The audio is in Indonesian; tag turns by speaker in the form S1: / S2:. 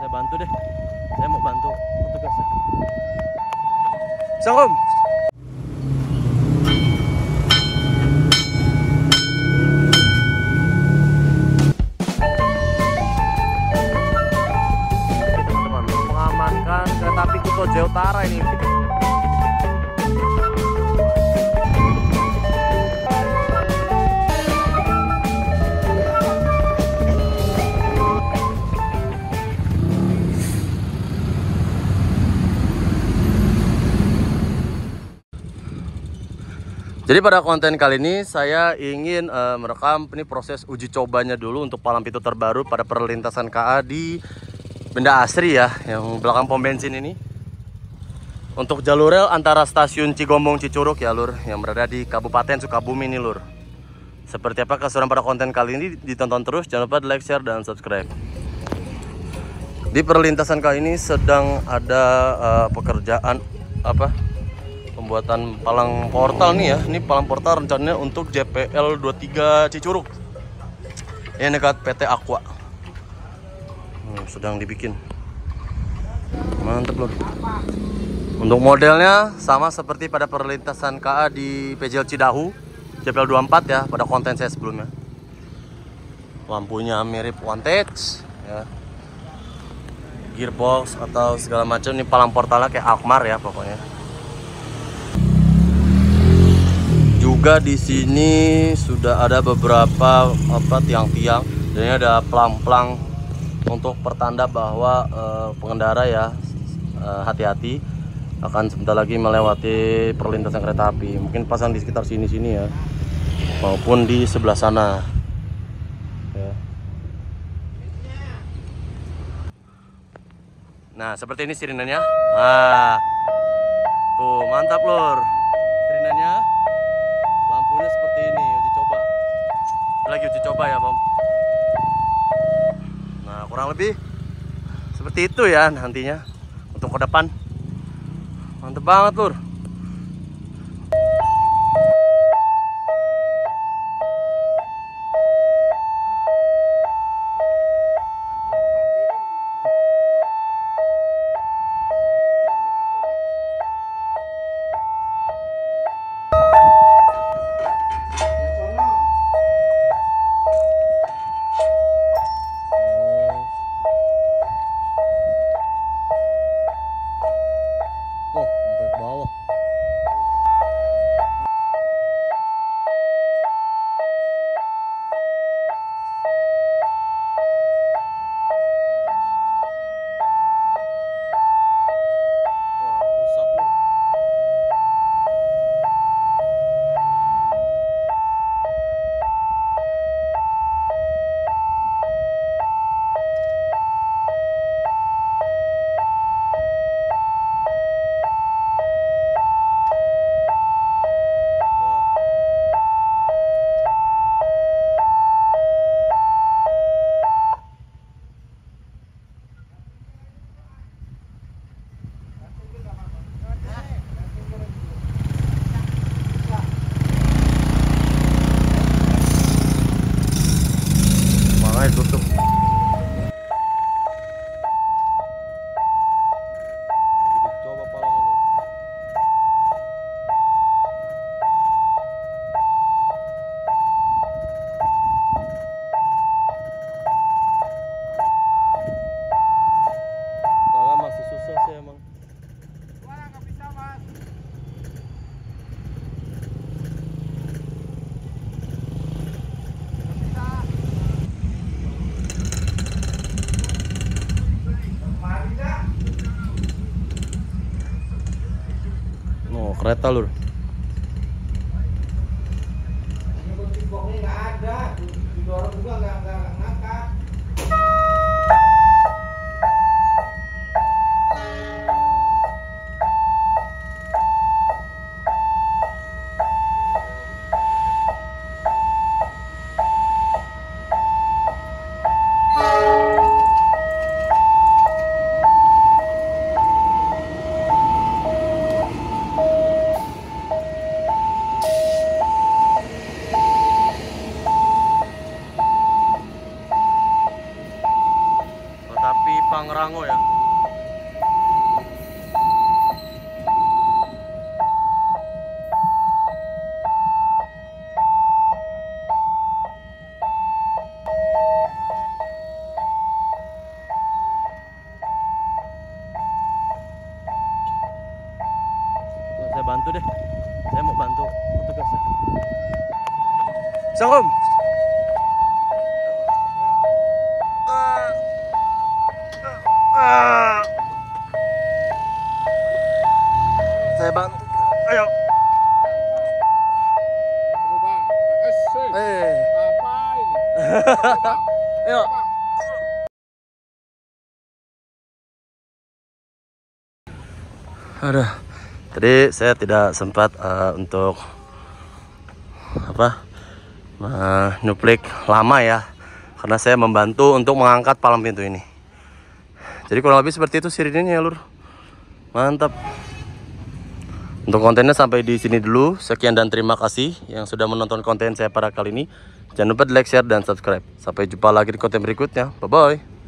S1: bantu deh. Saya mau bantu petugasnya. Assalamualaikum. Teman-teman, mengamankan kereta api Kuto Jaya Utara ini. Jadi pada konten kali ini saya ingin merekam ini proses uji cobanya dulu untuk palang pintu terbaru pada perlintasan KA di Benda Asri ya, yang belakang pom bensin ini. Untuk jalur rel antara stasiun Cigombong Cicurug ya lur, yang berada di Kabupaten Sukabumi ini lur. Seperti apa keseruan pada konten kali ini, ditonton terus, jangan lupa di like, share, dan subscribe. Di perlintasan KA ini sedang ada pekerjaan pembuatan palang portal nih ya. Ini palang portal rencananya untuk JPL 23 Cicurug. Ini dekat PT Aqua. Sedang dibikin. Mantap loh. Untuk modelnya sama seperti pada perlintasan KA di PJL Cidahu JPL 24 ya, pada konten saya sebelumnya. Lampunya mirip Vantage ya. Gearbox atau segala macam, ini palang portalnya kayak Alkmaar ya pokoknya. Juga di sini sudah ada beberapa tiang-tiang, dan ini ada pelang-pelang untuk pertanda bahwa pengendara ya hati-hati akan sebentar lagi melewati perlintasan kereta api. Mungkin pasang di sekitar sini-sini ya, maupun di sebelah sana. Ya. Nah seperti ini sirinenya. Nah tuh mantap lur sirinenya. Lampunya seperti ini, uji coba. Lagi uji coba ya, Bang. Nah, kurang lebih seperti itu ya nantinya untuk ke depan. Mantep banget, lur. Tutup. Coba palang ini. Kalau masih susah sih emang.
S2: Wah, nggak bisa, Mas.
S1: Oh, kereta lur.
S2: Boxnya nggak ada, didorong juga nggak ngangkat.
S1: Pangrango ya. Saya bantu deh. Saya mau bantu petugasnya. Assalamualaikum. Saya bantu. Ayo.
S2: Aduh bang, apa ini?
S1: Ayo.
S2: Bang.
S1: Aduh. Tadi saya tidak sempat untuk nyuplik lama ya, karena saya membantu untuk mengangkat palang pintu ini. Jadi kurang lebih seperti itu sirininya ya lur. Mantap. Untuk kontennya sampai di sini dulu. Sekian dan terima kasih yang sudah menonton konten saya pada kali ini. Jangan lupa di like, share, dan subscribe. Sampai jumpa lagi di konten berikutnya. Bye bye.